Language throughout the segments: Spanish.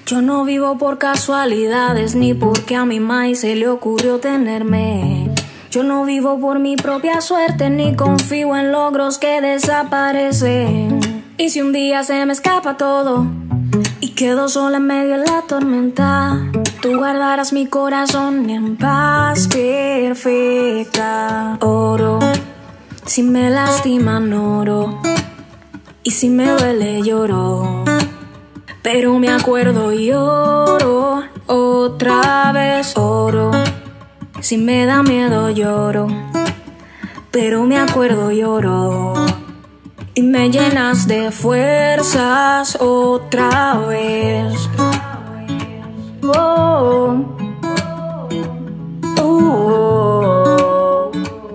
Yo no vivo por casualidades ni porque a mi mai se le ocurrió tenerme. Yo no vivo por mi propia suerte ni confío en logros que desaparecen. Y si un día se me escapa todo y quedo sola en medio de la tormenta, tú guardarás mi corazón en paz perfecta. Oro, si me lastiman oro, y si me duele lloro, pero me acuerdo y oro, otra vez oro. Si me da miedo lloro, pero me acuerdo y oro. Y me llenas de fuerzas otra vez. Oh, oh.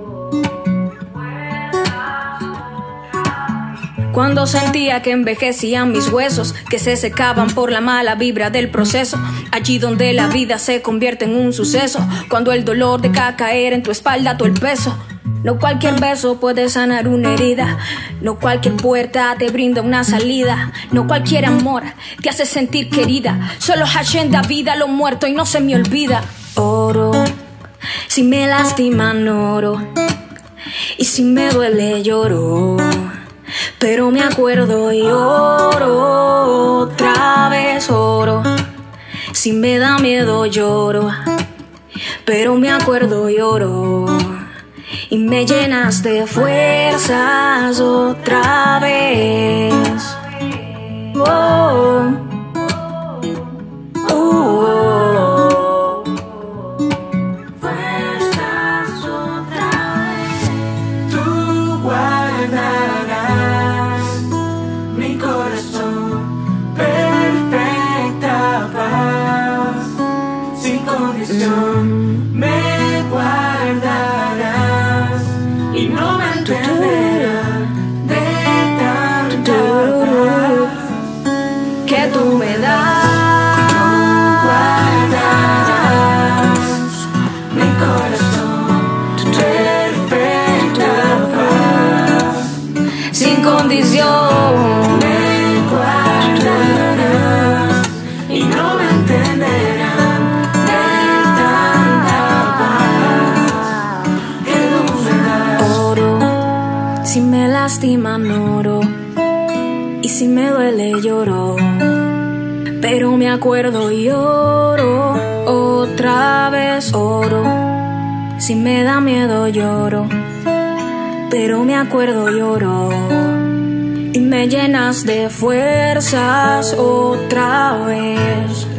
Cuando sentía que envejecían mis huesos, que se secaban por la mala vibra del proceso, allí donde la vida se convierte en un suceso, cuando el dolor deja caer en tu espalda todo el peso. No cualquier beso puede sanar una herida, no cualquier puerta te brinda una salida, no cualquier amor te hace sentir querida, solo Hashem da vida a lo muerto y no se me olvida. Oro, si me lastiman oro, y si me duele lloro, pero me acuerdo y oro, otra vez oro. Si me da miedo lloro, pero me acuerdo y oro. Y me llenas de fuerzas otra vez. Oh, oh, fuerzas otra vez. Tú guardarás mi corazón, perfecta paz, sin condición. Me guardarás y no me entenderás de tanta paz que tú me das. Tú guardarás mi corazón, perfecta paz, Sin condición. me guardarás y no me entenderás de tanta paz que tú me das. Oro, si me lastiman oro, y si me duele lloro, pero me acuerdo y oro, otra vez oro. Si me da miedo lloro, pero me acuerdo y oro. Y me llenas de fuerzas otra vez.